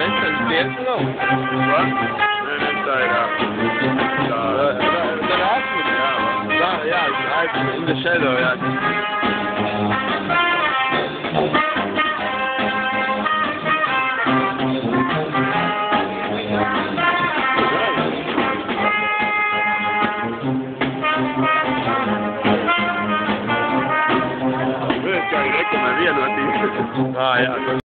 Steeds nog? Wat? Nee, net zei Daarachter? Ja, hij is in de shadow, ja. Ves que directo me vi a ti. Ah, ja.